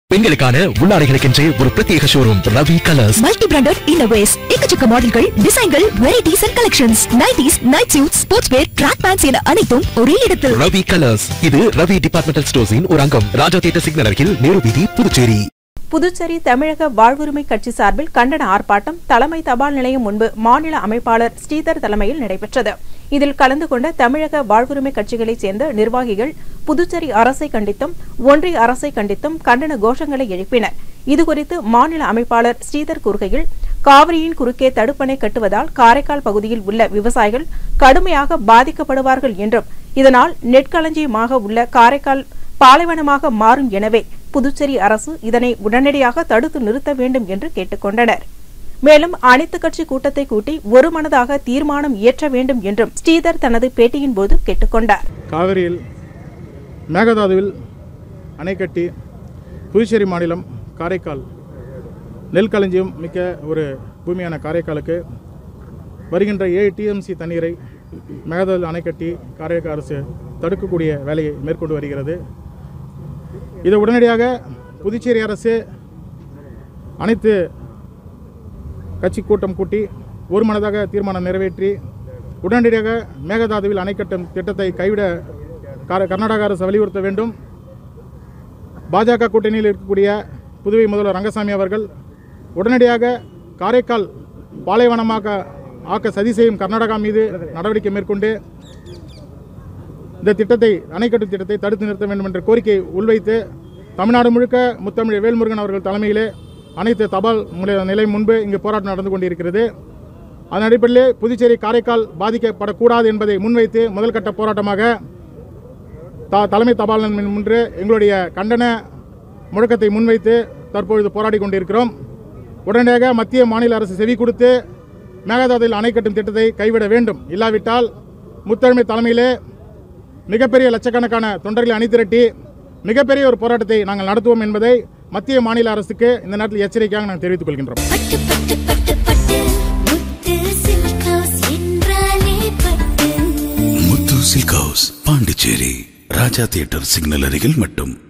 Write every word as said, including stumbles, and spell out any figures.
பெண்களுக்கான உள்ளாடைகளுக்கென்றே ஒரு பிரத்யேக showroom Ravi colours. Multi branded innerwears, எக்கச்சக்க மாடல்கள், டிசைன்கள், varieties and collections, nighties, night suits, sports wear, track pants என அனைத்தும் ஒரே இடத்தில். ரவி கலர்ஸ். இது ரவி டிபார்ட்மெண்டல் ஸ்டோர்ஸின் ஒரு அங்கம். ராஜா தியேட்டர் சிக்னல் அருகில், நேரு வீதி, புதுச்சேரி. புதுச்சேரி தமிழக வாழ்வுரிமை கட்சி சார்பில் கண்டன ஆர்ப்பாட்டம் தலைமை தபால் நிலையம் முன்பு மாநில அமைப்பாளர் ஸ்ரீதர் தலைமையில் நடைபெற்றது. இதில் கலந்து கொண்ட தமிழக வாழ்வுரிமை கட்சிகளைச் சேர்ந்த நிர்வாகிகள் புதுச்சேரி அரசை கண்டித்தும் ஒன்றிய அரசை கண்டித்தும் கண்டன கோஷங்களை எழுப்பினர். இதுகுறித்து மாநில அமைப்பாளர் ஸ்ரீதர் கூறுகையில், காவிரியின் குறுக்கே தடுப்பணை கட்டுவதால் காரைக்கால் பகுதியில் உள்ள விவசாயிகள் கடுமையாக பாதிக்கப்படுவார்கள் என்றும் இதனால் நெற்களஞ்சியமாக உள்ள காரைக்கால் பாலைவனமாக மாறும். எனவே புதுச்சேரி அரசு இதனை உடனடியாக தடுத்து நிறுத்த வேண்டும் என்று கேட்டுக் கொண்டனர். மேலும் அனைத்து கட்சி கூட்டத்தை கூட்டி ஒருமனதாக தீர்மானம் இயற்ற வேண்டும் என்றும் ஸ்ரீதர் தனது பேட்டியின் போது கேட்டுக் கொண்டார். காவிரியில் மேகதாதுவில் அணை கட்டி புதுச்சேரி மாநிலம் காரைக்கால் நெல் களஞ்சியம் மிக்க ஒரு பூமியான காரைக்காலுக்கு வருகின்ற ஏழு டிஎம்சி தண்ணீரை மேகதாது அணை கட்டி காரைக்கால் அரசு தடுக்கக்கூடிய வேலையை மேற்கொண்டு வருகிறது. இதை உடனடியாக புதுச்சேரி அரசு அனைத்து கட்சி கூட்டம் கூட்டி ஒரு மனதாக தீர்மானம் நிறைவேற்றி உடனடியாக மேகதாதுவில் அணை கட்டும் திட்டத்தை கைவிட கர்நாடக அரசு வலியுறுத்த வேண்டும். பாஜக கூட்டணியில் இருக்கக்கூடிய புதுவை முதல்வர் ரங்கசாமி அவர்கள் உடனடியாக காரைக்கால் பாலைவனமாக ஆக்க சதி செய்யும் கர்நாடகா மீது நடவடிக்கை மேற்கொண்டு இந்த திட்டத்தை அணை கட்டும் திட்டத்தை தடுத்து நிறுத்த வேண்டும் என்ற கோரிக்கையை உள்வைத்து தமிழ்நாடு முழுக்க முத்தமிழ் வேல்முருகன் அவர்கள் தலைமையிலே அனைத்து தபால் நிலை முன்பு இங்கு போராட்டம் நடந்து கொண்டிருக்கிறது. அதன் அடிப்படையிலே புதுச்சேரி காரைக்கால் பாதிக்கப்படக்கூடாது என்பதை முன்வைத்து முதல் கட்ட போராட்டமாக த தலைமை தபால் முன்பு எங்களுடைய கண்டன முழக்கத்தை முன்வைத்து தற்பொழுது போராடி கொண்டிருக்கிறோம். உடனடியாக மத்திய மாநில அரசு செவி கொடுத்து மேகதாதுவில் அணை கட்டும் திட்டத்தை கைவிட வேண்டும். இல்லாவிட்டால் முத்தமிழ் தலைமையிலே மிகப்பெரிய லட்சக்கணக்கான தொண்டர்களை அணிதிரட்டி மிகப்பெரிய ஒரு போராட்டத்தை நாங்கள் நடத்துவோம் என்பதை மத்திய மாநில அரசுக்கு இந்த நேரத்தில் எச்சரிக்கையாக நாங்கள் தெரிவித்துக் கொள்கின்றோம். Muthu silk house, Pondicherry, Raja theatre signal அருகில் மட்டும்.